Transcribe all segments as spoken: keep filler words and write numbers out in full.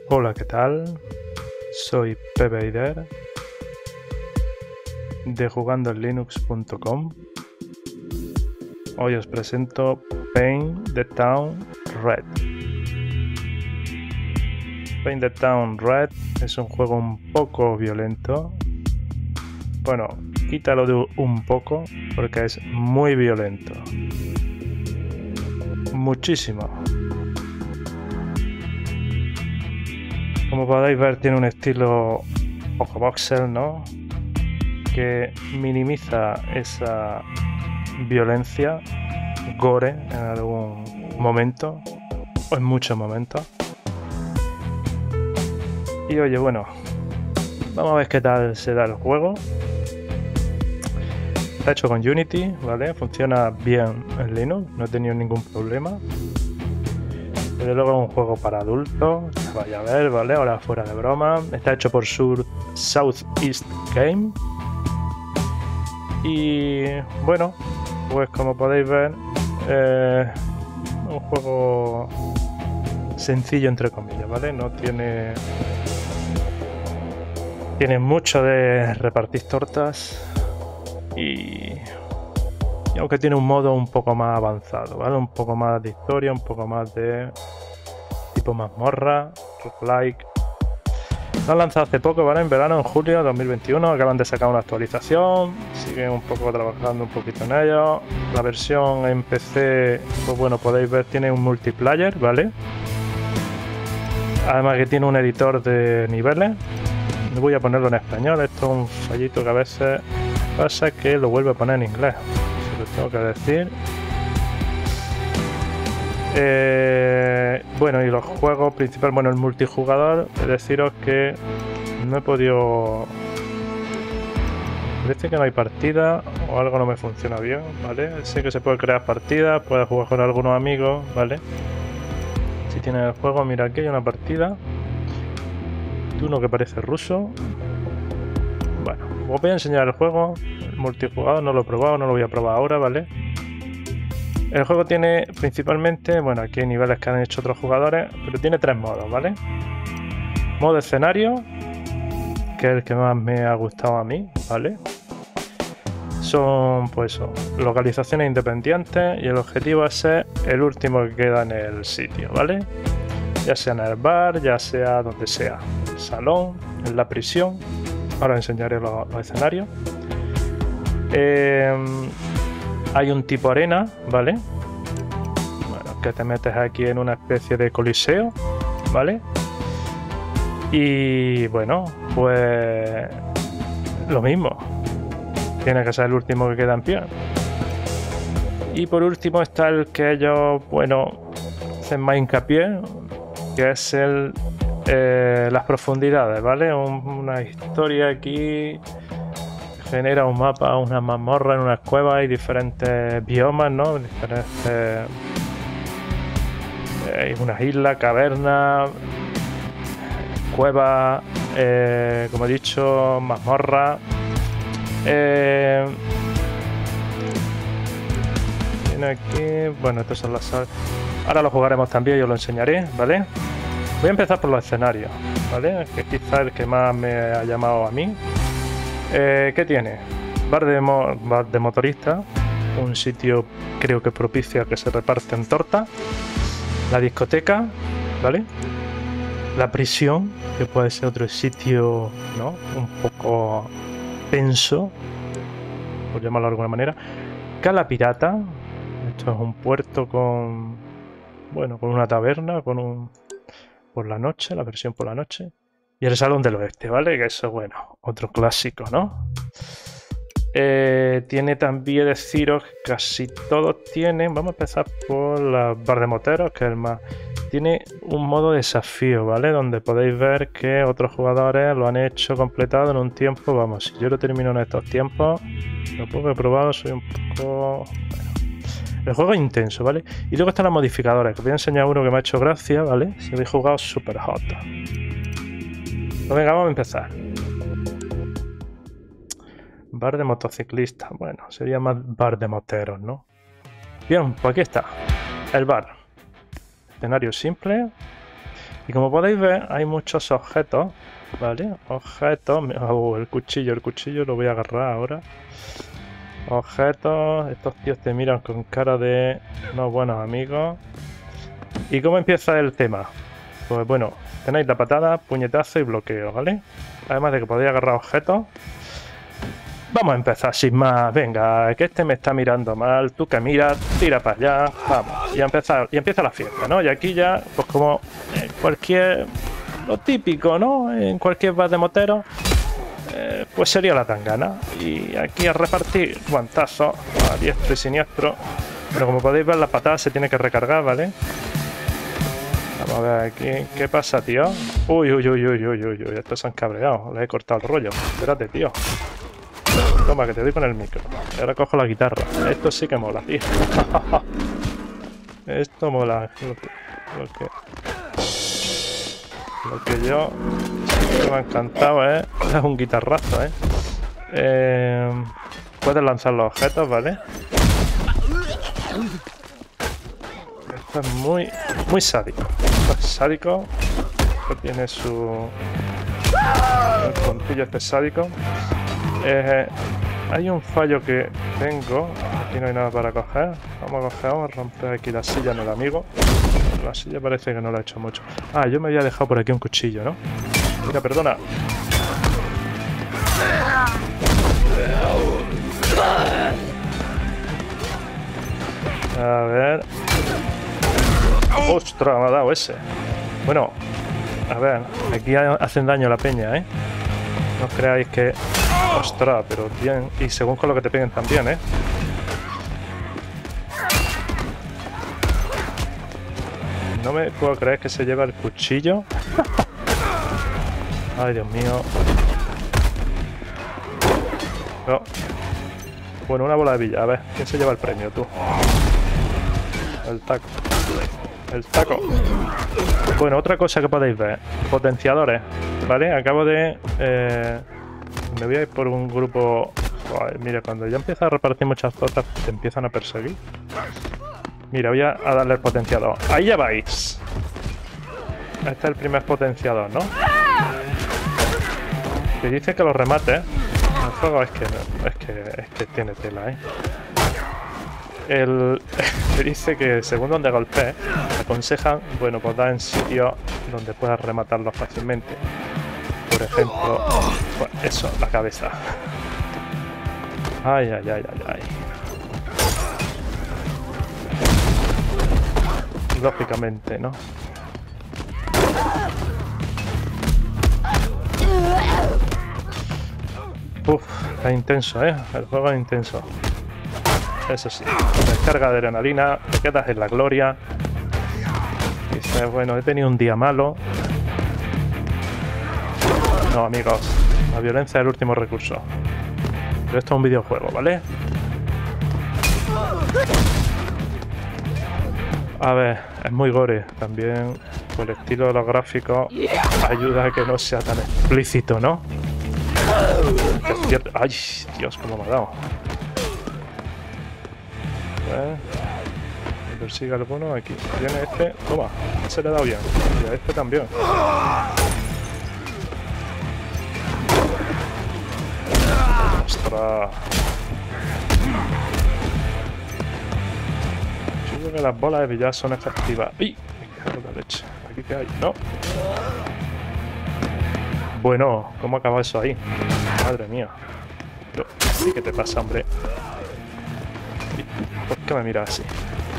Hola, ¿qué tal? Soy Pepe Ider de jugando en linux punto com. Hoy os presento Paint the Town Red. Paint the Town Red es un juego un poco violento. Bueno, quítalo de un poco porque es muy violento. Muchísimo. Como podéis ver, tiene un estilo ojo voxel, ¿no? Que minimiza esa violencia, gore en algún momento o en muchos momentos. Y oye, bueno, vamos a ver qué tal se da el juego. Está hecho con Unity, ¿vale? Funciona bien en Linux, no he tenido ningún problema. Desde luego es un juego para adultos, vaya a ver, ¿vale? Ahora fuera de broma. Está hecho por Sur Southeast Game. Y bueno, pues como podéis ver, eh, un juego sencillo entre comillas, ¿vale? No tiene... Tiene mucho de repartir tortas y... y aunque tiene un modo un poco más avanzado, ¿vale? Un poco más de historia, un poco más de tipo mazmorra, roguelike. Lo han lanzado hace poco, ¿vale? En verano, en julio de dos mil veintiuno. Acaban de sacar una actualización. Siguen un poco trabajando un poquito en ello. La versión en P C, pues bueno, podéis ver, tiene un multiplayer, ¿vale? Además que tiene un editor de niveles. Voy a ponerlo en español. Esto es un fallito que a veces pasa, que lo vuelve a poner en inglés. Se lo tengo que decir. Eh, bueno, y los juegos principales, bueno, el multijugador, deciros que no he podido... Parece que no hay partida o algo no me funciona bien, ¿vale? Sé que se puede crear partidas, puedes jugar con algunos amigos, ¿vale? Si tienes el juego, mira, aquí hay una partida. Uno que parece ruso. Bueno, os voy a enseñar el juego. El multijugador no lo he probado, no lo voy a probar ahora, ¿vale? El juego tiene principalmente, bueno, aquí hay niveles que han hecho otros jugadores, pero tiene tres modos, ¿vale? Modo escenario, que es el que más me ha gustado a mí, ¿vale? Son, pues eso, localizaciones independientes y el objetivo es ser el último que queda en el sitio, ¿vale? Ya sea en el bar, ya sea donde sea, en el salón, en la prisión. Ahora enseñaré los, los escenarios. Eh, hay un tipo arena, ¿vale? Bueno, que te metes aquí en una especie de coliseo, ¿vale? Y bueno, pues lo mismo. Tiene que ser el último que queda en pie. Y por último está el que ellos, bueno, hacen más hincapié, que es el eh, las profundidades, ¿vale? Un, una historia aquí genera un mapa, una mazmorra en unas cuevas y diferentes biomas, ¿no? Diferentes hay eh, unas islas, cavernas, cuevas, eh, como he dicho, mazmorra. Eh, tiene aquí, bueno, estos son las salas. Ahora lo jugaremos también y os lo enseñaré, ¿vale? Voy a empezar por los escenarios, ¿vale? Que quizá el que más me ha llamado a mí. Eh, ¿Qué tiene? Bar de, mo bar de motorista, un sitio creo que propicia que se reparten tortas. La discoteca, ¿vale? La prisión, que puede ser otro sitio, ¿no? Un poco tenso, por llamarlo de alguna manera. Cala pirata, esto es un puerto con, bueno, con una taberna, con un por la noche, la versión por la noche. Y el Salón del Oeste, ¿vale? Que eso, bueno, otro clásico, ¿no? Eh, tiene también, deciros, casi todos tienen, vamos a empezar por la bar de moteros, que es el más... Tiene un modo desafío, ¿vale? Donde podéis ver que otros jugadores lo han hecho completado en un tiempo, vamos, si yo lo termino en estos tiempos, lo poco he probado, soy un poco... Bueno, el juego es intenso, ¿vale? Y luego están los modificadores, que os voy a enseñar uno que me ha hecho gracia, ¿vale? Si habéis jugado Super Hot. Pues venga, vamos a empezar. Bar de motociclistas. Bueno, sería más bar de moteros, ¿no? Bien, pues aquí está. El bar. Escenario simple. Y como podéis ver, hay muchos objetos, ¿vale? Objetos... Oh, el cuchillo, el cuchillo lo voy a agarrar ahora. Objetos... Estos tíos te miran con cara de no buenos amigos. ¿Y cómo empieza el tema? Pues bueno, tenéis la patada, puñetazo y bloqueo, ¿vale? Además de que podéis agarrar objetos. Vamos a empezar sin más. Venga, que este me está mirando mal. Tú que miras, tira para allá. Vamos. Y, a empezar, y empieza la fiesta, ¿no? Y aquí ya, pues como en cualquier... Lo típico, ¿no? En cualquier bar de moteros, eh, pues sería la tangana. Y aquí a repartir guantazos a diestro y siniestro. Pero como podéis ver, la patada se tiene que recargar, ¿vale? Vamos a ver aquí. ¿Qué pasa, tío? Uy, uy, uy, uy, uy, uy, uy. Estos se han cabreado. Les he cortado el rollo. Espérate, tío. Toma, que te doy con el micro. Y ahora cojo la guitarra. Esto sí que mola, tío. Esto mola. Lo que, lo que, lo que yo... Lo que me ha encantado es... Es un guitarrazo, ¿eh? eh puedes lanzar los objetos, ¿vale? Esto es muy... Muy sádico. Esto es sádico. Esto tiene su... El puntillo este sádico. Eh, hay un fallo que tengo. Aquí no hay nada para coger. Vamos a coger, vamos a romper aquí la silla en el amigo. La silla parece que no la he hecho mucho. Ah, yo me había dejado por aquí un cuchillo, ¿no? Mira, perdona. A ver. ¡Ostras! Me ha dado ese. Bueno, a ver. Aquí hacen daño a la peña, ¿eh? No os creáis que... Ostras, pero bien. Y según con lo que te peguen también, ¿eh? No me puedo creer que se lleva el cuchillo. Ay, Dios mío. No. Bueno, una bola de villa. A ver, ¿quién se lleva el premio? Tú. El taco. El taco. Bueno, otra cosa que podéis ver. Potenciadores. ¿Vale? Acabo de... Eh... Me voy a ir por un grupo... Ay, mira, cuando ya empiezas a repartir muchas cosas, te empiezan a perseguir. Mira, voy a, a darle el potenciador. Ahí ya vais. Este es el primer potenciador, ¿no? Que dice que lo remate. El juego es que, es que, es que tiene tela, ¿eh? El... Te dice que según donde golpees, te aconsejan, bueno, pues da en sitios donde puedas rematarlo fácilmente. Por ejemplo, pues eso, la cabeza. Ay, ay, ay, ay, ay. Lógicamente, ¿no? Uf, es intenso, ¿eh? El juego es intenso. Eso sí, descarga de adrenalina, te quedas en la gloria. Dices, bueno, he tenido un día malo. No, amigos, la violencia es el último recurso. Pero esto es un videojuego, ¿vale? A ver, es muy gore. También por el estilo de los gráficos ayuda a que no sea tan explícito, ¿no? Es cierto. Ay, Dios, cómo me ha dado. ¿Eh? ¿Me persigue alguno? Aquí. Viene este. Toma, se le ha dado bien. Y a este también. Ostras. Yo creo que las bolas de billar son efectivas. ¡Ay! Me cago en la leche. ¿Aquí qué hay? No. Bueno, ¿cómo acaba eso ahí? Madre mía. Pero, ¿qué te pasa, hombre? ¿Por qué me miras así?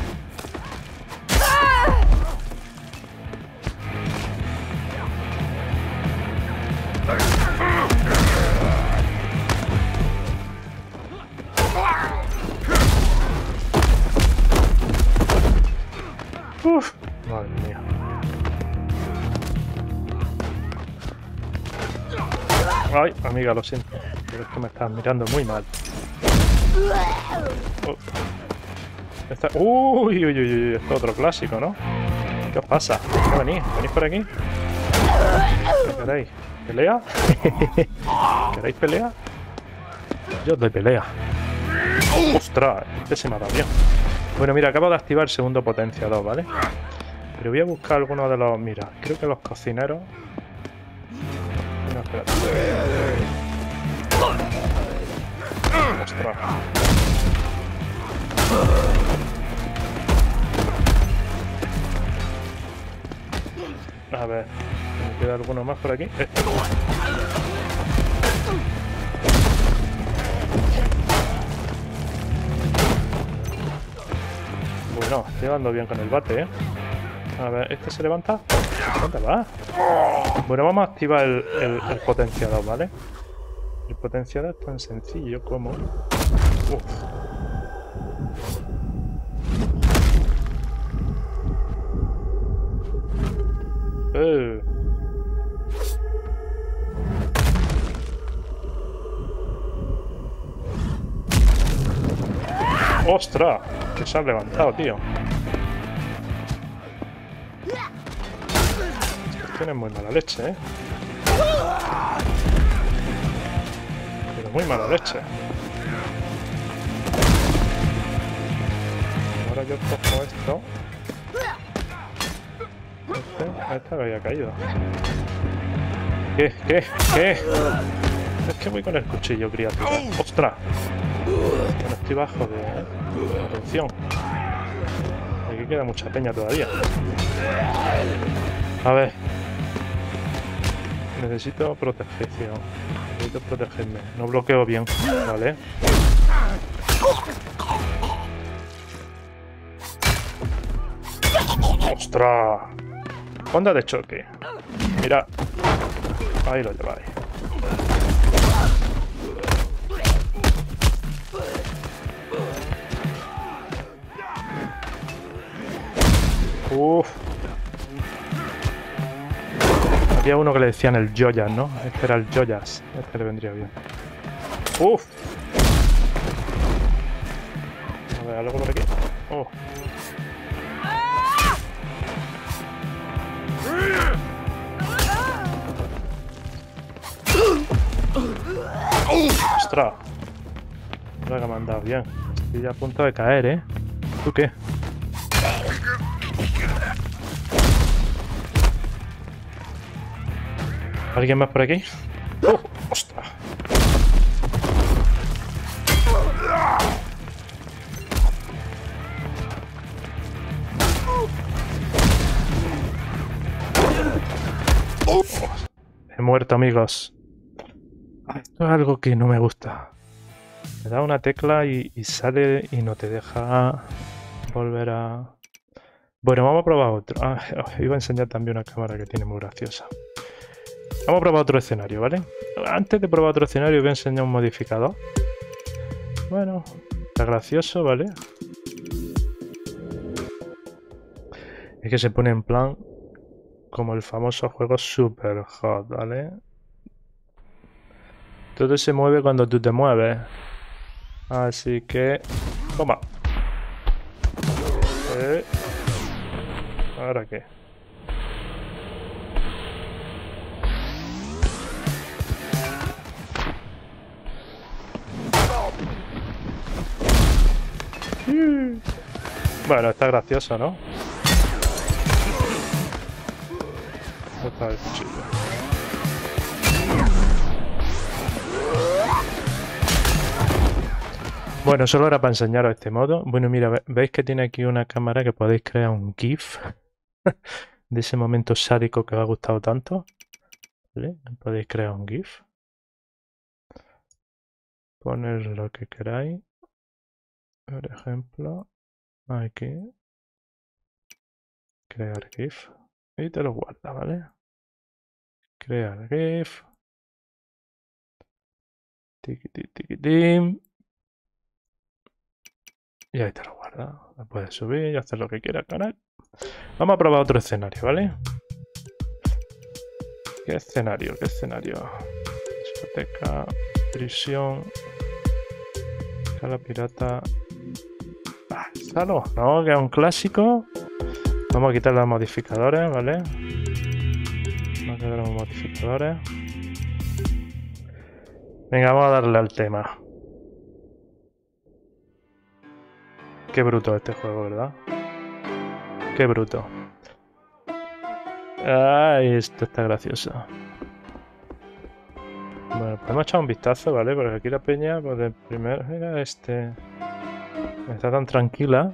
Uf, madre mía. Ay, amiga, lo siento. Pero es que me estás mirando muy mal. Oh. Esta... Uy, uy, uy, uy, esto es otro clásico, ¿no? ¿Qué os pasa? ¿Qué venís? ¿Venís por aquí? ¿Qué queréis? ¿Pelea? ¿Queréis pelea? Yo os doy pelea. ¡Ostras! Este se me ha dado bien. Bueno, mira, acabo de activar el segundo potenciador, ¿vale? Pero voy a buscar alguno de los... Mira, creo que los cocineros... No, espérate. Ostras. A ver, ¿me queda alguno más por aquí? Este. Bueno, estoy andando bien con el bate, ¿eh? A ver, ¿este se levanta? ¿Dónde va? Bueno, vamos a activar el, el, el potenciador, ¿vale? El potenciador es tan sencillo como... Uf. Uh. ¡Ostras! Que se ha levantado, tío. Estos tienen muy mala leche, ¿eh? Pero muy mala leche. Ahora yo cojo esto. Este, este me había caído. ¿Qué? ¿Qué? ¿Qué? Es que voy con el cuchillo, criatura. ¡Ostras! Bueno, estoy bajo de... Atención. Aquí queda mucha peña todavía. A ver. Necesito protección. Necesito protegerme. No bloqueo bien. Vale. ¡Ostras! Onda de choque. Mira. Ahí lo lleváis. Uff. Había uno que le decían el Joyas, ¿no? Este era el Joyas. Este le vendría bien. Uff. A ver, algo por aquí. Oh. ¡Ostras! Ahora que me han dado bien. Estoy ya a punto de caer, ¿eh? ¿Tú qué? ¿Alguien más por aquí? ¡Uh! ¡Ostras! He muerto, amigos. Esto es algo que no me gusta. Me da una tecla y, y sale y no te deja volver a... Bueno, vamos a probar otro. Ah, iba a enseñar también una cámara que tiene muy graciosa. Vamos a probar otro escenario, ¿vale? Antes de probar otro escenario voy a enseñar un modificador. Bueno, está gracioso, ¿vale? Es que se pone en plan como el famoso juego Super Hot, ¿vale? Todo se mueve cuando tú te mueves. Así que... Toma. Eh. ¿Ahora qué? Bueno, está gracioso, ¿no? Está el cuchillo. Bueno, solo era para enseñaros este modo. Bueno, mira, veis que tiene aquí una cámara que podéis crear un GIF de ese momento sádico que os ha gustado tanto. ¿Vale? Podéis crear un GIF. Poner lo que queráis. Por ejemplo, aquí. Crear GIF. Y te lo guarda, ¿vale? Crear GIF. Tiki, tiki, tiki, tim. Y ahí te lo guarda. Lo puedes subir y hacer lo que quieras, canal. Vamos a probar otro escenario, ¿vale? ¿Qué escenario? ¿Qué escenario? Discoteca, prisión, escala pirata. Ah, salón, ¿no? Que es un clásico. Vamos a quitar los modificadores, ¿vale? Vamos a quitar los modificadores. Venga, vamos a darle al tema. Qué bruto este juego, ¿verdad? Qué bruto. Ay, esto está gracioso. Bueno, podemos echar un vistazo, ¿vale? Porque aquí la peña, pues de primero... Mira este... Está tan tranquila.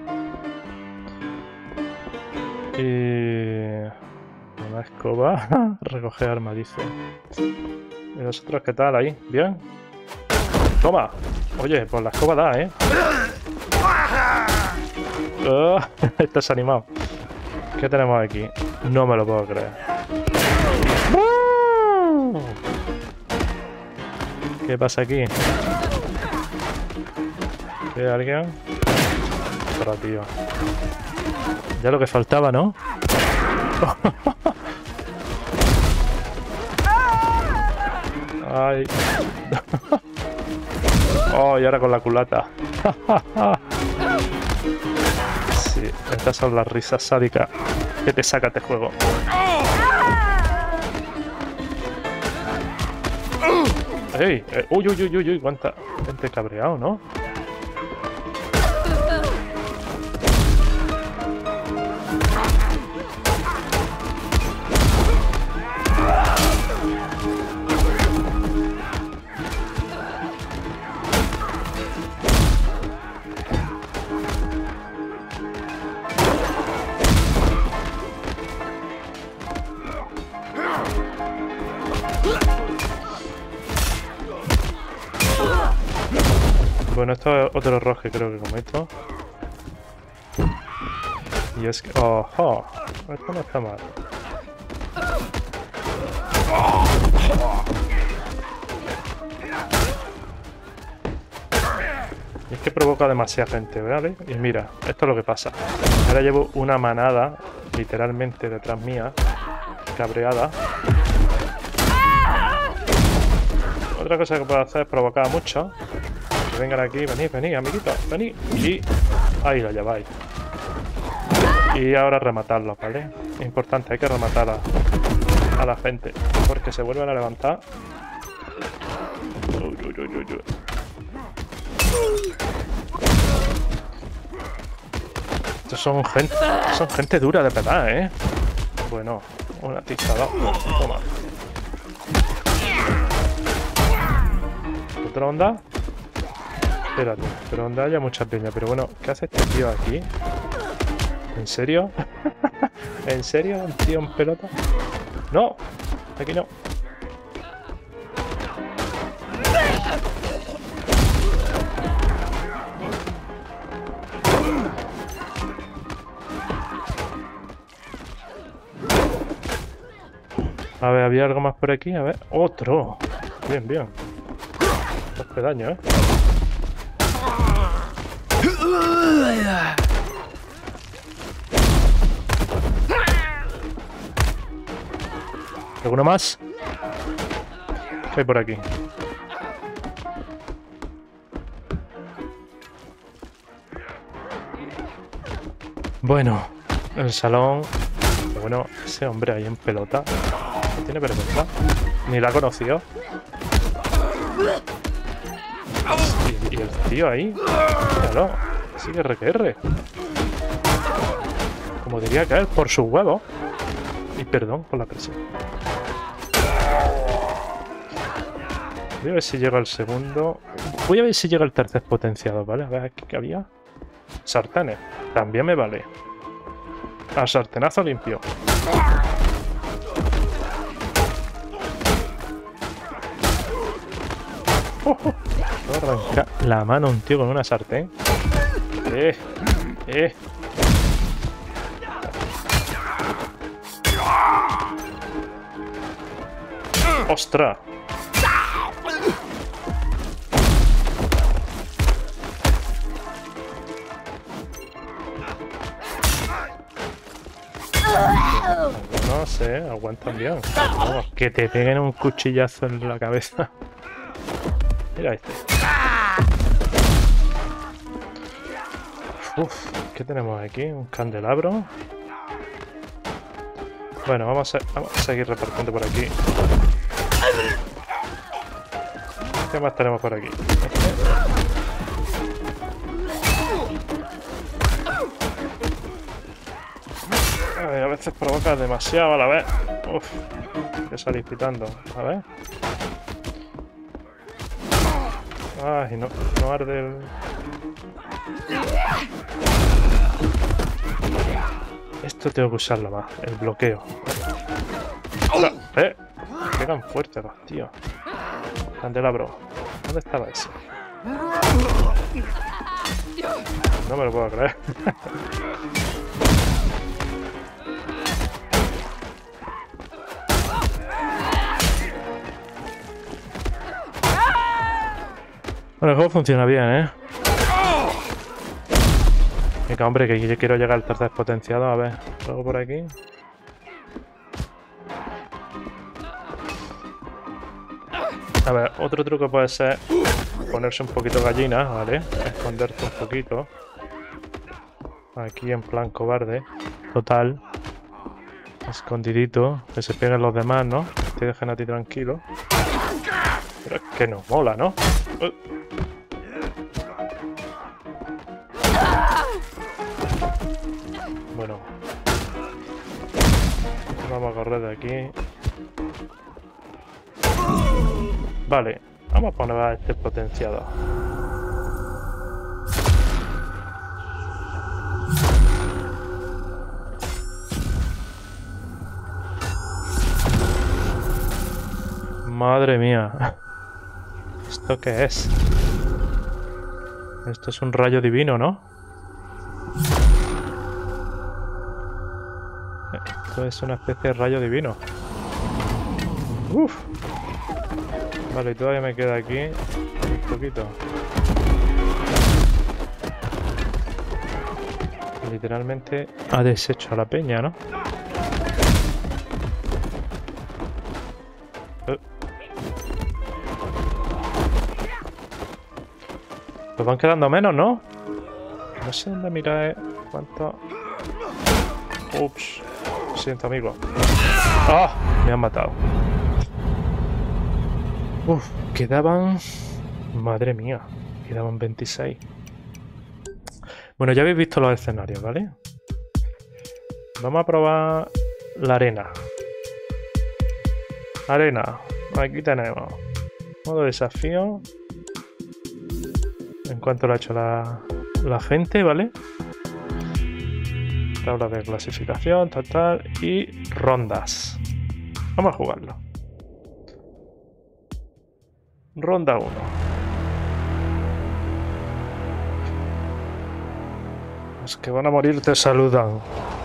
Y... Una escoba. Recoger arma, dice. ¿Y nosotros qué tal ahí? ¿Bien? ¡Toma! Oye, pues la escoba da, ¿eh? Oh, estás animado. ¿Qué tenemos aquí? No me lo puedo creer. ¿Qué pasa aquí? ¿Hay alguien? Pero tío. Ya lo que faltaba, ¿no? Ay. Oh, y ahora con la culata. Sí, estas son las risas sádicas que te saca este juego. ¡Ey! Eh, ¡Uy, uy, uy, uy, uy! ¡Cuánta gente cabreado!, ¿no? Bueno, esto es otro error que creo que cometo. Y es que... ¡Ojo! Esto no está mal. Y es que provoca demasiada gente, ¿vale? Y mira, esto es lo que pasa. Ahora llevo una manada, literalmente, detrás mía, cabreada. Otra cosa que puedo hacer es provocar mucho. Que vengan aquí, venid, venid, amiguitos, venid. Y ahí lo lleváis. Y ahora rematarlos, ¿vale? Es importante, hay que rematar a, a la gente. Porque se vuelven a levantar. Uy, uy, uy, uy, uy. Estos son gente, son gente dura de verdad, ¿eh? Bueno, una tizada. Toma. ¿Otra onda? Espérate, pero donde haya mucha peña. Pero bueno, ¿qué hace este tío aquí? ¿En serio? ¿En serio? ¿Un tío en pelota? ¡No! Aquí no. A ver, ¿había algo más por aquí? A ver. ¡Otro! Bien, bien. Dos pedaños, ¿eh? ¿Alguno más? ¿Qué hay por aquí? Bueno, el salón... Bueno, ese hombre ahí en pelota. ¿No tiene vergüenza? Ni la ha conocido. Y, y el tío ahí... Claro, sigue R que R. Como diría que es por su huevo. Y perdón por la presión. Voy a ver si llega el segundo. Voy a ver si llega el tercer potenciado, ¿vale? A ver aquí qué había. Sartenes. También me vale. Al sartenazo limpio. Oh, oh. Voy a arrancar la mano a un tío con una sartén. Eh, eh. ¡Ostras! No sé, aguantan bien. Vamos, que te peguen un cuchillazo en la cabeza. Mira este. Uf, ¿qué tenemos aquí? Un candelabro. Bueno, vamos a, vamos a seguir repartiendo por aquí. ¿Qué más tenemos por aquí? Ay, a veces provoca demasiado a la vez. Uf, que salir pitando. A ver. Ay, no, no arde el... Esto tengo que usarlo más, el bloqueo. ¡Eh! Me pegan fuerte los tíos. Candelabro. ¿Dónde estaba ese? No me lo puedo creer. Bueno, el juego funciona bien, ¿eh? Venga, hombre, que yo quiero llegar al tercer potenciado. A ver, luego por aquí. A ver, otro truco puede ser ponerse un poquito gallina, ¿vale? Esconderte un poquito. Aquí en plan cobarde. Total. Escondidito. Que se peguen los demás, ¿no? Te dejen a ti tranquilo. Pero es que no mola, ¿no? Uh. Bueno. Vamos a correr de aquí. Vale. Vamos a poner a este potenciado. Madre mía. ¿Esto qué es? Esto es un rayo divino, ¿no? Esto es una especie de rayo divino. Uf. Vale, y todavía me queda aquí un poquito. Literalmente ha deshecho a la peña, ¿no? Uh. Pues van quedando menos, ¿no? No sé dónde mirar, ¿eh? ¿Cuánto? Ups. Lo siento, amigo. ¡Ah! Me han matado. Uf, quedaban... Madre mía. Quedaban veintiséis. Bueno, ya habéis visto los escenarios, ¿vale? Vamos a probar la arena. Arena. Aquí tenemos. Modo desafío. En cuanto lo ha hecho la, la gente, ¿vale? Tabla de clasificación, tal, tal. Y rondas. Vamos a jugarlo. Ronda uno. Los que van a morir te saludan.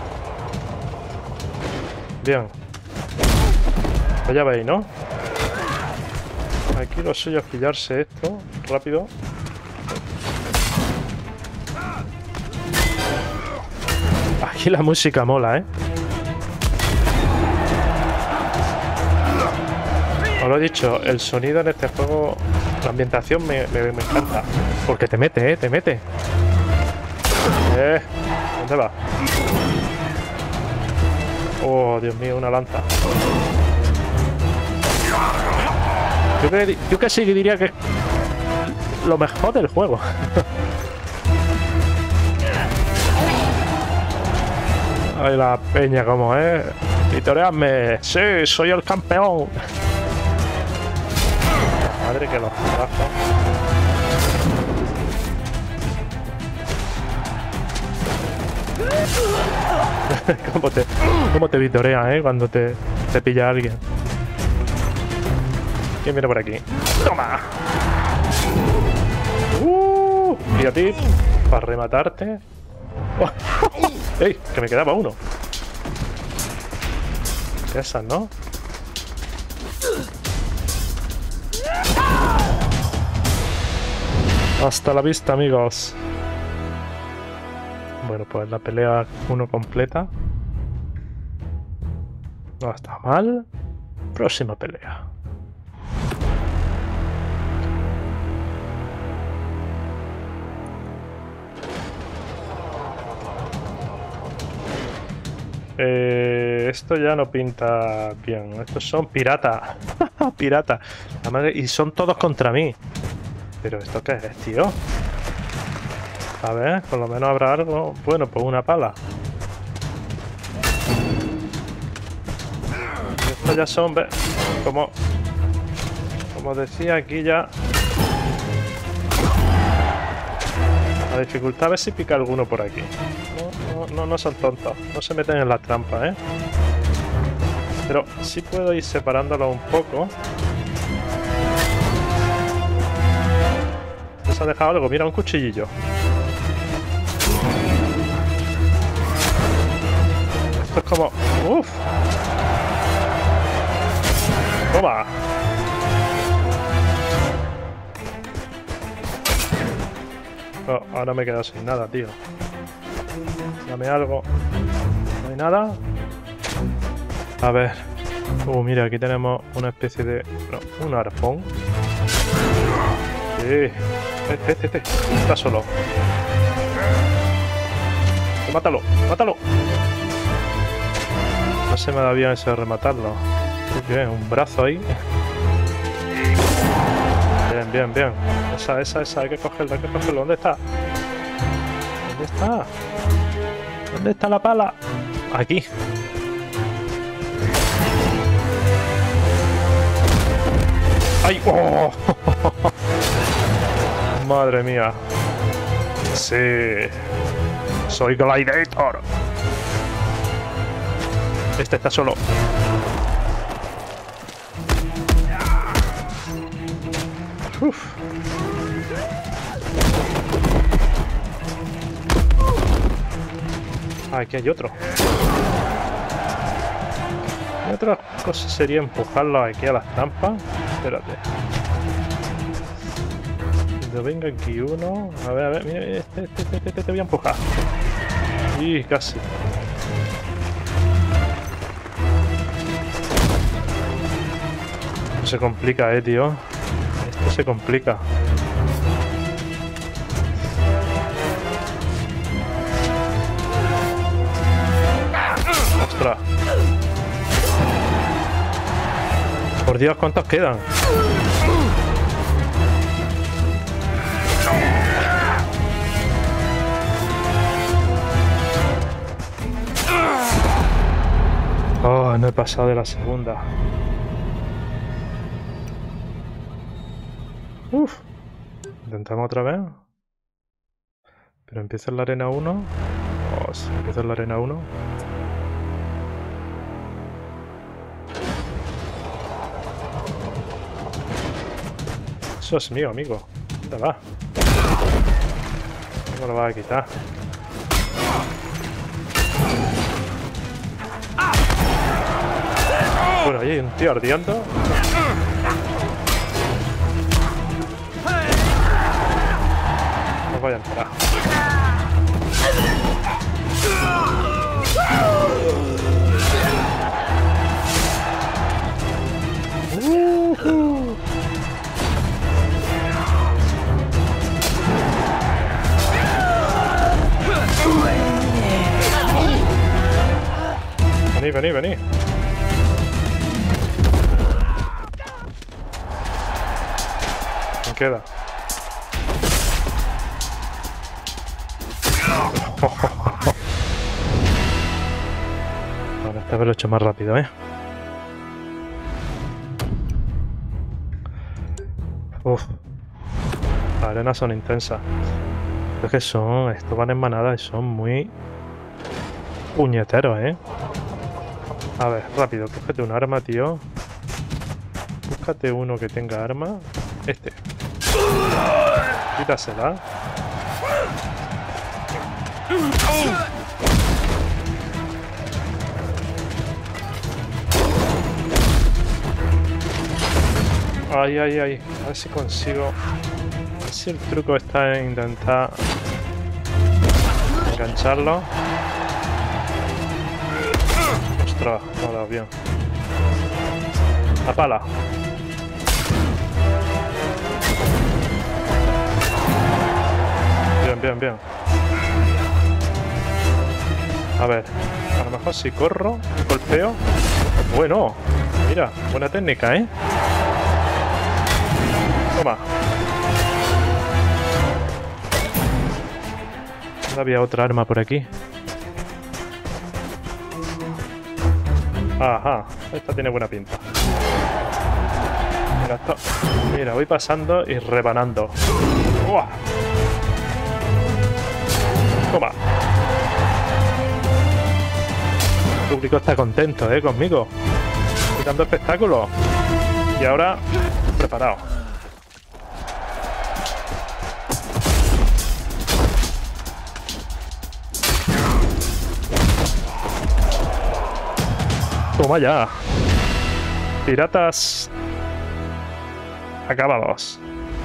Bien. Pues ya veis, ¿no? Aquí lo suyo es pillarse esto rápido. Aquí la música mola, ¿eh? Os lo he dicho, el sonido en este juego, la ambientación me, me, me encanta. Porque te mete, ¿eh? Te mete. Eh, ¿dónde va? Oh, Dios mío, una lanza. Yo, que, yo casi diría que es lo mejor del juego. Ay, la peña como es. Vitoreadme. Sí, soy el campeón. Madre que los brazos. ¿Cómo te, cómo te vitorean, eh? Cuando te, te pilla alguien. ¿Quién viene por aquí? ¡Toma! Uh, y a ti, para rematarte. Oh, ¡ey! Que me quedaba uno. Esas, ¿no? Hasta la vista, amigos. Bueno, pues la pelea uno completa. No está mal. Próxima pelea. Eh, esto ya no pinta bien. Estos son piratas. Pirata. La madre... Y son todos contra mí. ¿Pero esto qué es, tío? A ver, por lo menos habrá algo. Bueno, pues una pala. ya son... Como... Como decía aquí ya... La dificultad, a ver si pica alguno por aquí. No, no, no, no son tontos. No se meten en las trampas, ¿eh? Pero sí puedo ir separándolo un poco. ¿Se ha dejado algo? Mira, un cuchillillo. Esto es como... ¡Uf! ¡Toma! Oh, ahora me he quedado sin nada, tío. Dame algo. ¿No hay nada? A ver. Uh, mira, aquí tenemos una especie de... No, un arpón. Sí. Este, este, este. Está solo. Mátalo, mátalo. No se me da bien eso de rematarlo. Muy bien, un brazo ahí. Bien, bien, bien. Esa, esa, esa. Hay que cogerlo, hay que cogerlo. ¿Dónde está? ¿Dónde está? ¿Dónde está la pala? Aquí. ¡Ay! ¡Oh! Madre mía. Sí. Soy Gladiator. Este está solo. Uf. Ah, aquí hay otro. Y otra cosa sería empujarlo aquí a las trampas. Espérate. Cuando venga aquí uno... A ver, a ver, mira, este, este, este, este, te voy a empujar. Y casi. Esto se complica, eh, tío. Esto se complica. ¡Ostras! Por Dios, ¿cuántos quedan? Oh, no he pasado de la segunda. Uf. Intentamos otra vez. Pero empieza en la arena uno. Oh, sí, empieza en la arena uno. Eso es mío, amigo. ¿Dónde va? ¿Cómo lo vas a quitar? Bueno, ahí hay un tío ardiendo. No vaya a entrar. Uh-huh. Vení, vení, vení. Me queda. Ahora esta vez lo he hecho más rápido, ¿eh? Uf. Las arenas son intensas. Es que son... Estos van en manada y son muy... puñeteros, ¿eh? A ver, rápido, cógete un arma, tío. Búscate uno que tenga arma. Este. Quítasela. Ay, ay, ay. A ver si consigo... A ver si el truco está en intentar... engancharlo. Ostras, no lo bien. La pala. Bien, bien, bien. A ver, a lo mejor si corro y golpeo. Bueno, mira, buena técnica, ¿eh? Toma. Había otra arma por aquí. Ajá. Esta tiene buena pinta. Mira, esto. Mira, voy pasando y rebanando. ¡Uah! Toma. El público está contento, ¿eh? Conmigo. Estoy dando espectáculo. Y ahora, preparado. Toma ya. Piratas acabados.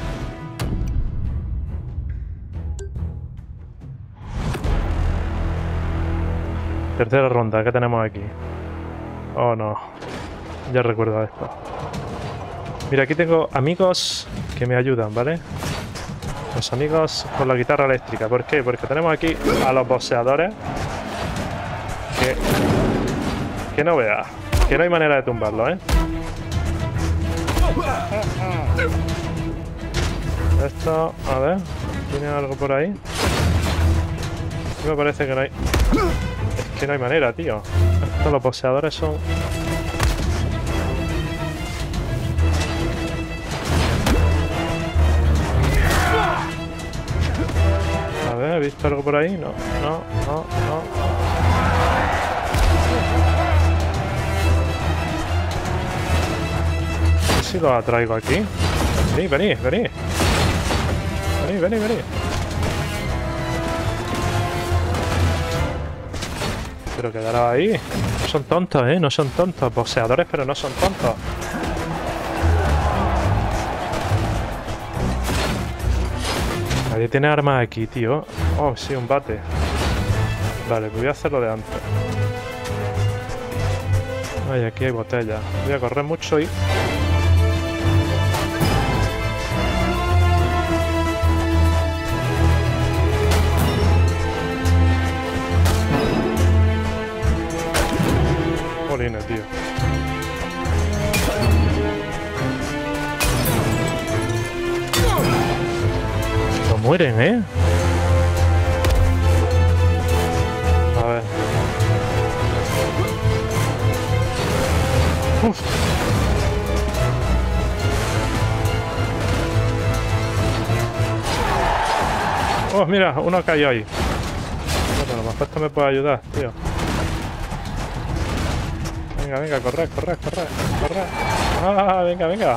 Tercera ronda, ¿qué tenemos aquí? Oh no, ya recuerdo esto. Mira, aquí tengo amigos que me ayudan, ¿vale? Los amigos con la guitarra eléctrica. ¿Por qué? Porque tenemos aquí a los boxeadores que... Que no vea, que no hay manera de tumbarlo, ¿eh? Esto, a ver, ¿tiene algo por ahí? Me parece que no hay... Es que no hay manera, tío. Estos, los boxeadores son... A ver, ¿he visto algo por ahí? No, no, no, no. Si lo atraigo aquí. Vení, vení, vení. Vení, vení, vení. Pero quedará ahí. No son tontos, ¿eh? No son tontos. Boxeadores, pero no son tontos. Nadie tiene armas aquí, tío. Oh, sí, un bate. Vale, pues voy a hacerlo de antes. Ay, aquí hay botella. Voy a correr mucho y... Jolines, tío. No mueren, ¿eh? A ver. Uf. Oh, mira, uno cayó ahí. Bueno, a lo mejor esto me puede ayudar, tío. Venga, venga, corre, corre, corre, corre. Ah, venga, venga.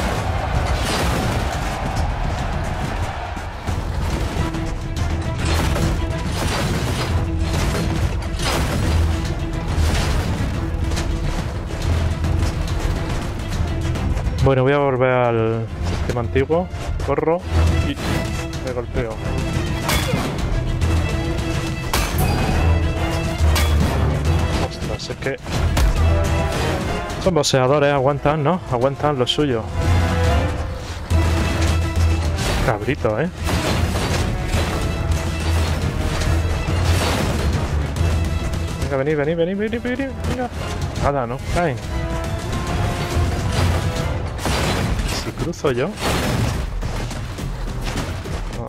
Bueno, voy a volver al sistema antiguo. Corro y me golpeo. Ostras, es que... Son boxeadores, aguantan, ¿no? Aguantan lo suyo. Cabrito, ¿eh? Venga, vení, vení, vení, vení, vení. Venga. Nada, no caen. Si cruzo yo... No.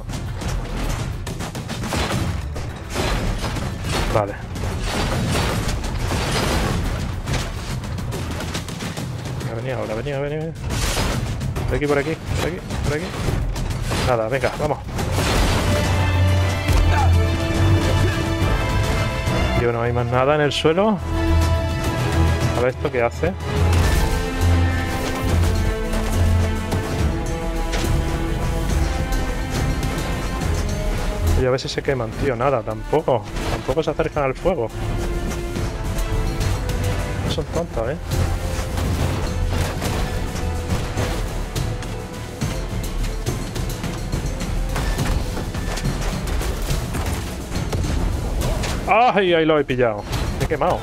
Vale. Venía ahora, venía, venía, venía. Por aquí, por aquí, por aquí, por aquí. Nada, venga, vamos. Tío, no hay más nada en el suelo. A ver esto qué hace. Oye, a ver si se queman, tío. Nada, tampoco. Tampoco se acercan al fuego. No son tontos, ¿eh? ¡Ay! Ahí lo he pillado. Me he quemado.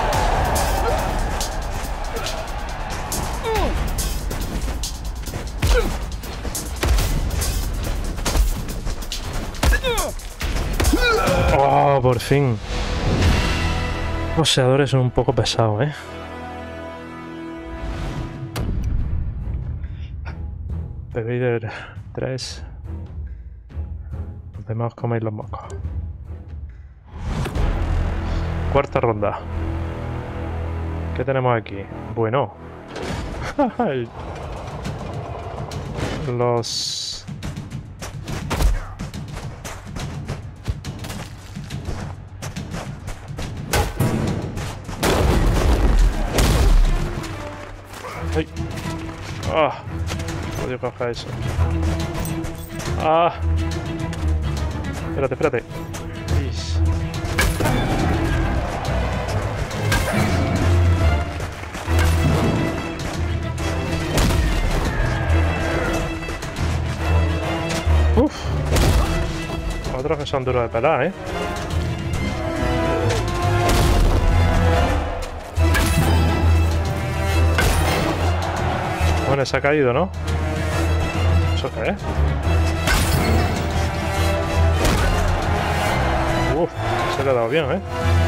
¡Oh! Por fin. Los boxeadores son un poco pesados, ¿eh? The Vader tres. Los demás coméis los mocos. Cuarta ronda. ¿Qué tenemos aquí? Bueno. Los... ¡Ay! ¡Ah! Odio coger eso. ¡Ah! Espérate, espérate. Is. Uf. Otros que son duros de pelar, ¿eh? Bueno, se ha caído, ¿no? ¿Eso qué es? Uf, se le ha dado bien, ¿eh?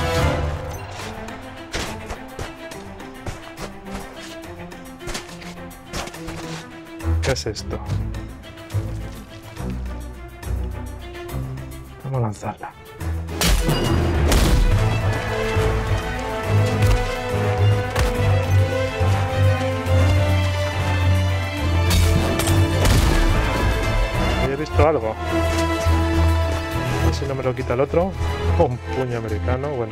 ¿Qué es esto? Vamos a lanzarla. He visto algo. A ver si no me lo quita el otro. Un puño americano, bueno.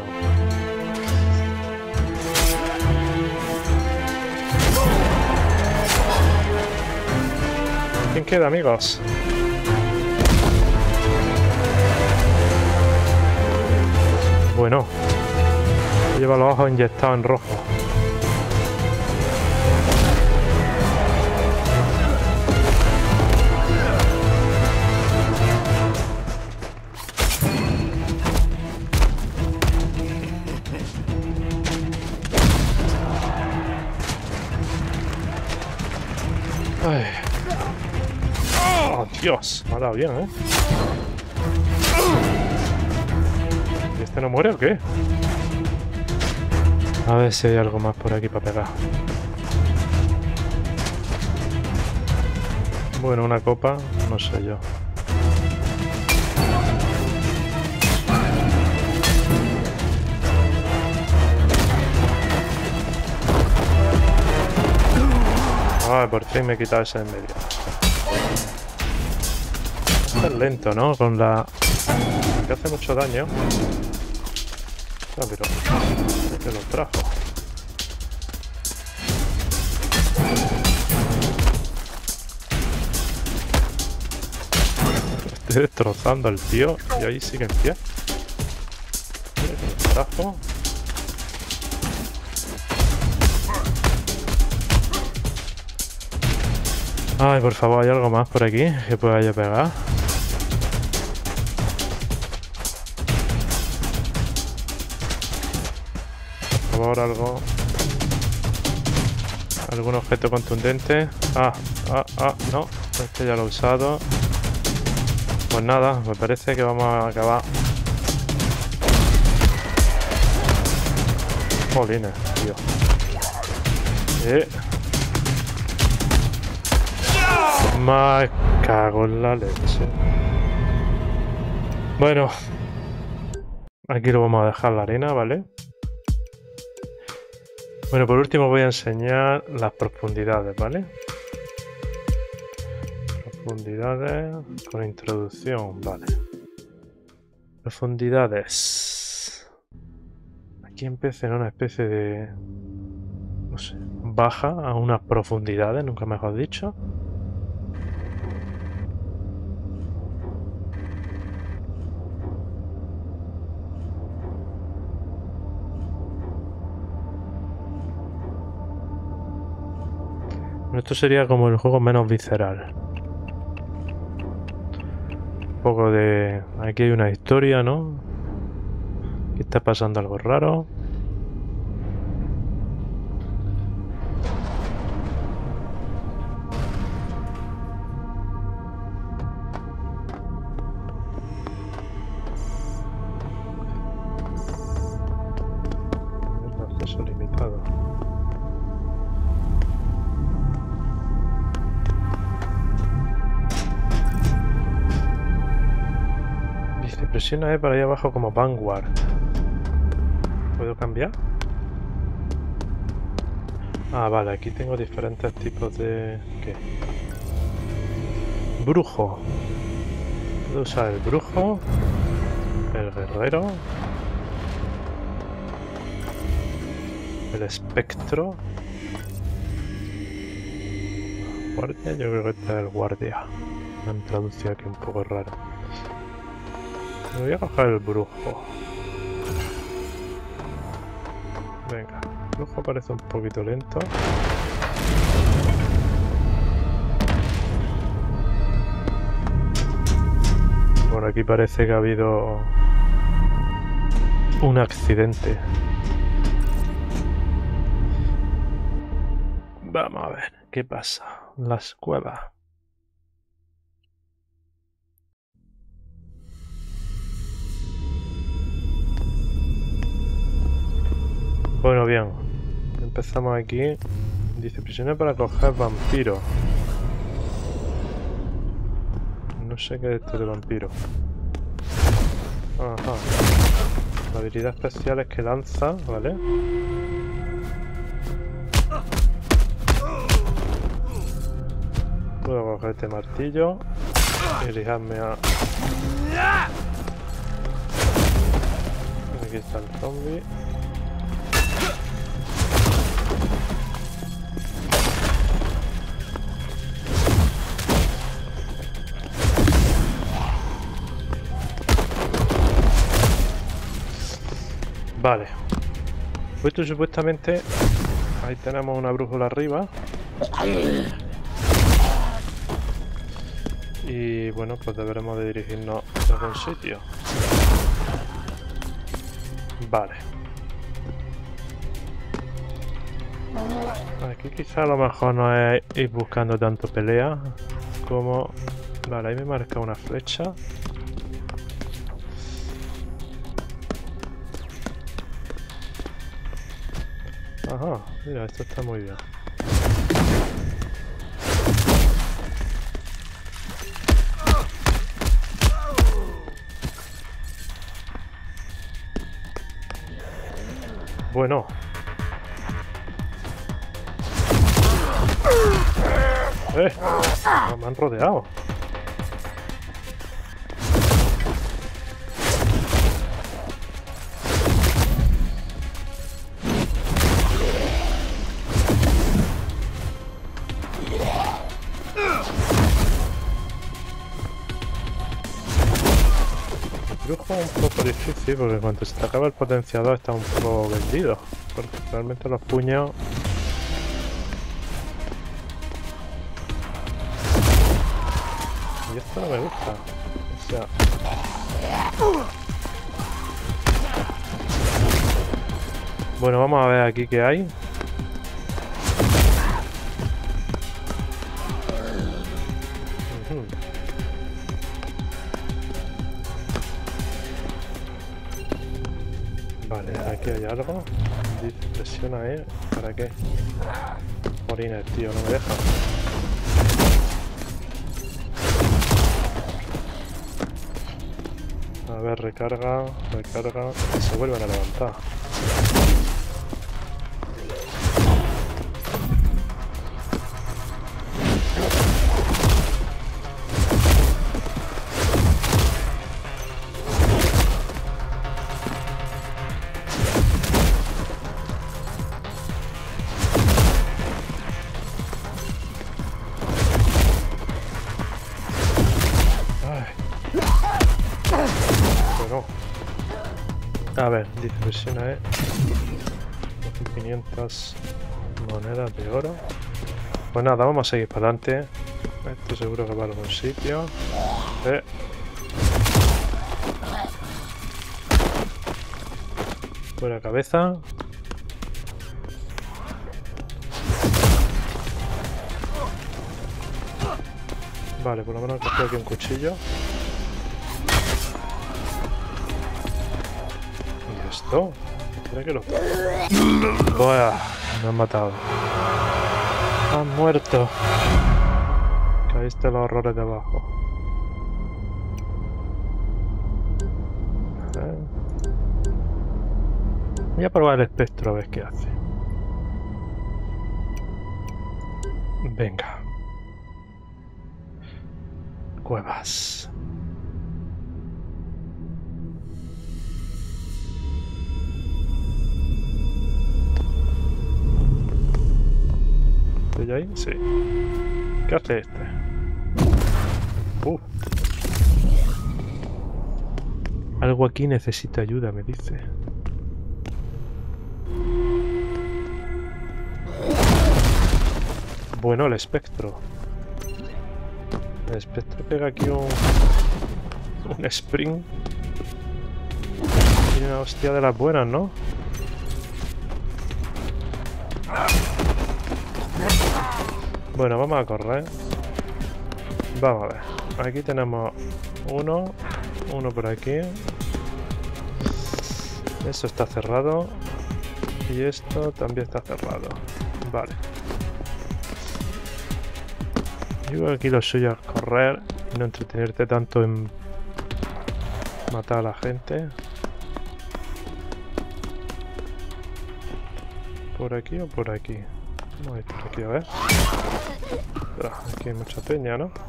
¿Quién queda, amigos? Bueno. Lleva los ojos inyectados en rojo. Ay. Oh, Dios, me ha dado bien, ¿eh? ¿Y este no muere o qué? A ver si hay algo más por aquí para pegar. Bueno, una copa, no sé yo. Ay, por fin me he quitado ese en medio. Es lento, ¿no? Con la... que hace mucho daño. Ah, pero... que lo trajo. Estoy destrozando al tío y ahí sigue en pie. Lo trajo. Ay, por favor, ¿hay algo más por aquí que pueda yo pegar? Por favor, algo... algún objeto contundente. Ah, ah, ah, no. Este ya lo he usado. Pues nada, me parece que vamos a acabar. Jolines, tío. Eh... Me cago en la leche. Bueno, aquí lo vamos a dejar la arena, ¿vale? Bueno, por último voy a enseñar las profundidades, ¿vale? Profundidades con introducción, vale. Profundidades. Aquí empieza en una especie de... no sé, baja a unas profundidades, nunca mejor dicho. Esto sería como el juego menos visceral. Un poco de... aquí hay una historia, ¿no? Aquí está pasando algo raro. Acceso limitado. Presiona E para allá abajo como Vanguard. ¿Puedo cambiar? Ah, vale, aquí tengo diferentes tipos de... ¿Qué? Brujo. Puedo usar el brujo, el guerrero, el espectro. Guardia, yo creo que este es el guardia. Me han traducido aquí un poco raro. Me voy a coger el brujo. Venga, el brujo parece un poquito lento. Por aquí parece que ha habido un accidente. Vamos a ver qué pasa. Las cuevas. Bueno, bien. Empezamos aquí. Dice prisionero para coger vampiro. No sé qué es esto de vampiro. Ajá. La habilidad especial es que lanza, ¿vale? Puedo coger este martillo y lijarme a... Aquí está el zombie. Vale. Pues esto supuestamente... Ahí tenemos una brújula arriba. Y bueno, pues deberemos de dirigirnos a algún sitio. Vale. Aquí quizá a lo mejor no es ir buscando tanto pelea como... Vale, ahí me marca una flecha. Ajá, mira, esto está muy bien. Bueno. ¡Eh! No, me han rodeado. El brujo es un poco difícil porque cuando se te acaba el potenciador está un poco vendido. Porque realmente los puños... Y esto no me gusta. O sea... Bueno, vamos a ver aquí qué hay. Vale, aquí hay algo. Dice presiona E. ¿Para qué? Morines, tío, no me deja. A ver, recarga, recarga. Se vuelven a levantar. A ver, dice presiona E. quinientas monedas de oro. Pues nada, vamos a seguir para adelante. Esto seguro que va a algún sitio. Eh. Buena cabeza. Vale, por lo menos he cogido aquí un cuchillo. ¿Esto? ¿Cree que lo...? ¡Buah! Me han matado. Han muerto. Caíste los horrores de abajo. A ver. Voy a probar el espectro a ver qué hace. Venga. Cuevas. ¿Estoy ahí? Sí. ¿Qué hace este? Uh. Algo aquí necesita ayuda, me dice. Bueno, el espectro. El espectro pega aquí un... un sprint. Y una hostia de las buenas, ¿no? Bueno, vamos a correr. Vamos a ver. Aquí tenemos uno. Uno por aquí. Esto está cerrado. Y esto también está cerrado. Vale. Yo creo que aquí lo suyo es correr y no entretenerte tanto en matar a la gente. ¿Por aquí o por aquí? Vamos a ir por aquí a ver. Ah, aquí hay mucha peña, ¿no?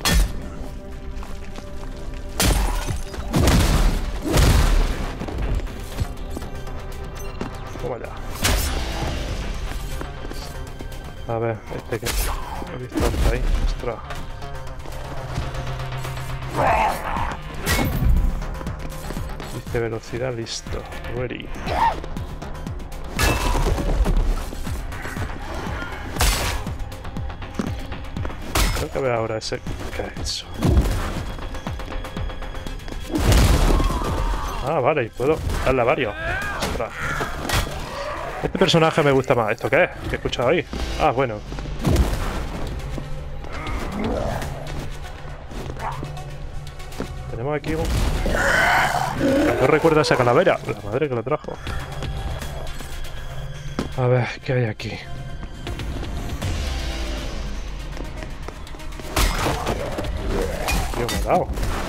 Toma ya. A ver, este que he visto hasta ahí. Ostras. Dice velocidad, listo. Ready. Creo que ver ahora ese... ¿Qué es eso? Ah, vale, y puedo darle a varios. Ostras. Este personaje me gusta más. ¿Esto qué es? ¿Qué he escuchado ahí? Ah, bueno. Tenemos aquí un... No recuerdo esa calavera. La madre que lo trajo. A ver, ¿qué hay aquí? Tío, me ha dado.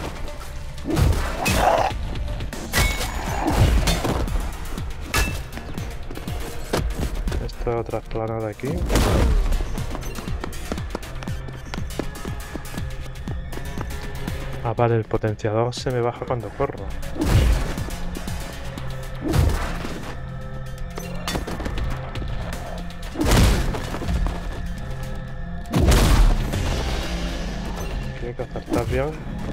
Esto es otra explanada aquí. Ah, vale, el potenciador se me baja cuando corro. Aquí hay que acertar bien.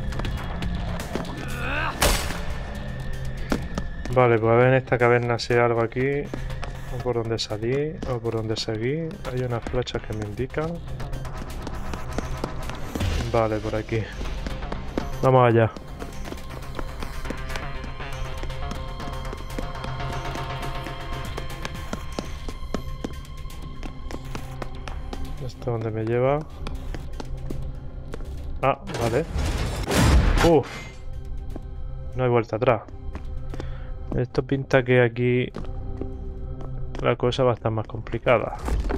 Vale, pues a ver en esta caverna si hay algo aquí. O por donde salí, o por donde seguí. Hay unas flechas que me indican. Vale, por aquí. Vamos allá. ¿Esto dónde me lleva? Ah, vale. Uf. No hay vuelta atrás. Esto pinta que aquí la cosa va a estar más complicada.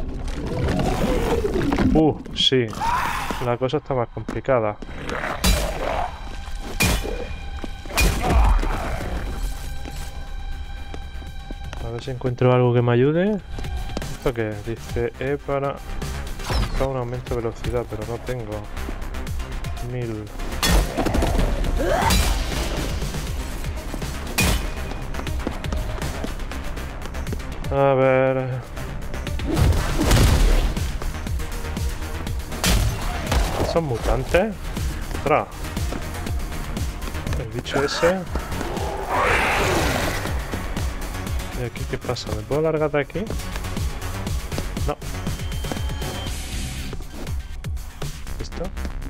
Uh, sí. La cosa está más complicada. A ver si encuentro algo que me ayude. ¿Esto qué es? Dice E para... para un aumento de velocidad, pero no tengo. Mil. A ver... ¿Son mutantes? ¡Ostras! El bicho ese... ¿Y aquí qué pasa? ¿Me puedo largar de aquí? No. ¿Listo?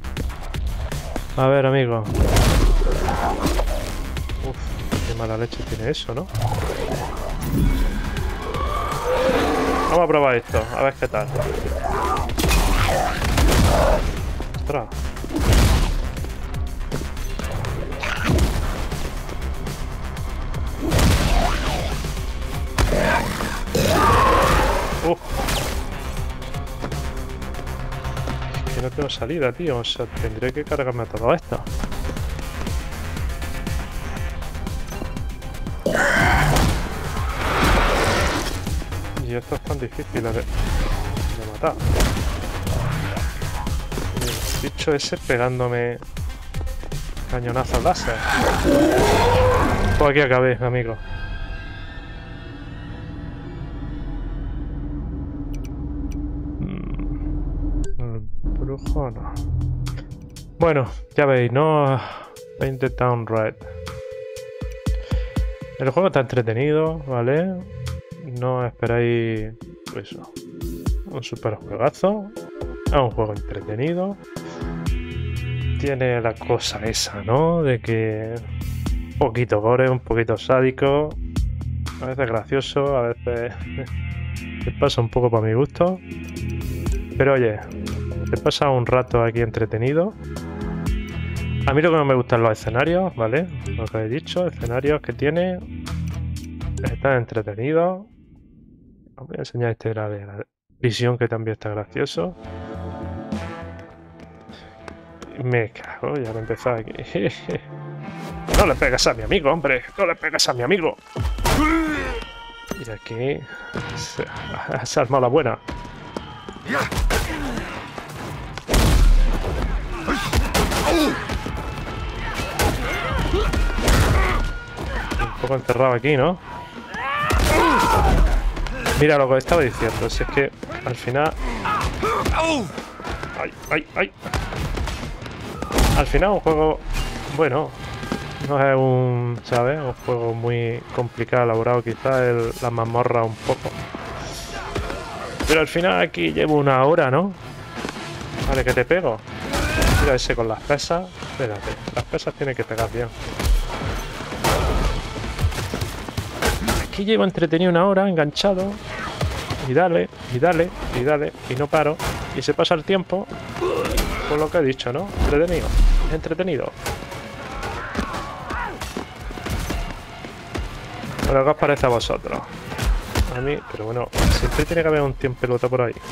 A ver, amigo. Uf, qué mala leche tiene eso, ¿no? Vamos a probar esto, a ver qué tal. Ostras. Uf. Es que no tengo salida, tío. O sea, tendré que cargarme a todo esto. Y esto es tan difícil de, de matar. bicho ese pegándome cañonazos láser. Pues aquí acabé, amigo. El brujo no. Bueno, ya veis, ¿no? veinte Town Red. El juego está entretenido, ¿vale? No esperáis eso. Un super juegazo. Es un juego entretenido. Tiene la cosa esa, ¿no? De que un poquito gore, un poquito sádico. A veces gracioso, a veces te pasa un poco para mi gusto. Pero oye, te pasa un rato aquí entretenido. A mí lo que no me gustan los escenarios, ¿vale? Lo que he dicho, escenarios que tiene. Están entretenidos. Os voy a enseñar este de la visión que también está gracioso. Me cago, ya me he empezado aquí. No le pegas a mi amigo, hombre. No le pegas a mi amigo. Y aquí se, se ha armado la buena. Un poco encerrado aquí, ¿no? Mira lo que estaba diciendo, si es que al final... ¡Ay, ay, ay! Al final un juego, bueno, no es un, ¿sabes? Un juego muy complicado, elaborado, quizás el, la mazmorra un poco. Pero al final aquí llevo una hora, ¿no? Vale, que te pego. Mira ese con las pesas. Espérate, las pesas tienen que pegar bien. Aquí llevo entretenido una hora, enganchado. Y dale, y dale, y dale, y no paro. Y se pasa el tiempo. Por lo que he dicho, ¿no? Entretenido, entretenido. Bueno, ¿qué os parece a vosotros? A mí, pero bueno, siempre tiene que haber un tiempo pelota por ahí.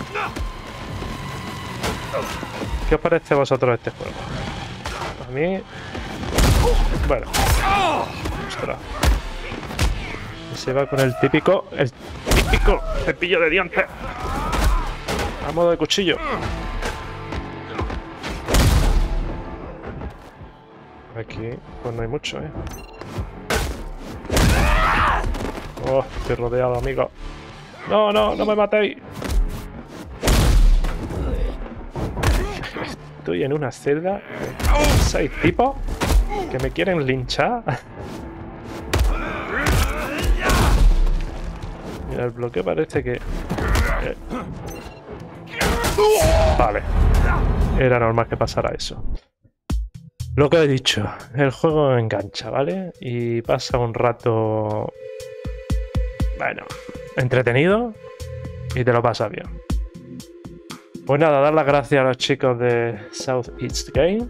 ¿Qué os parece a vosotros este juego? A mí... Bueno. Ostras. Y se va con el típico... El típico cepillo de dientes. A modo de cuchillo. Aquí, pues no hay mucho, ¿eh? Oh, estoy rodeado, amigo. No, no, no me matéis. Estoy en una celda de seis tipos que me quieren linchar. Mira, el bloqueo parece que... Eh. Vale. Era normal que pasara eso. Lo que he dicho, el juego engancha, ¿vale? Y pasa un rato... Bueno, entretenido y te lo pasas bien. Pues nada, dar las gracias a los chicos de Southeast Game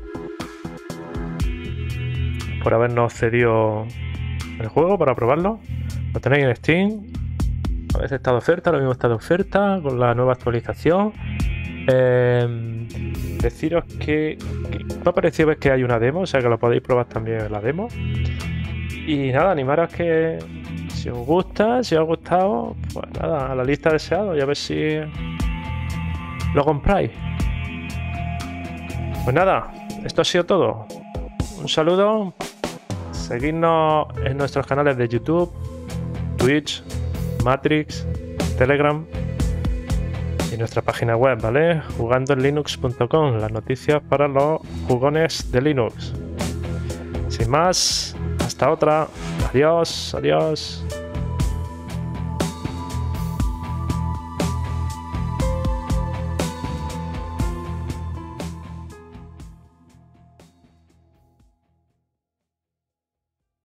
por habernos cedido el juego para probarlo. Lo tenéis en Steam. A veces está de oferta, lo mismo está de oferta con la nueva actualización. Eh, deciros que, que me ha parecido ver que hay una demo, o sea que lo podéis probar también en la demo. Y nada, animaros que si os gusta, si os ha gustado, pues nada, a la lista deseado y a ver si lo compráis. Pues nada, esto ha sido todo. Un saludo. Seguidnos en nuestros canales de YouTube, Twitch, Matrix, Telegram y nuestra página web, ¿vale? jugando en linux punto com, las noticias para los jugones de Linux. Sin más, hasta otra. Adiós, adiós.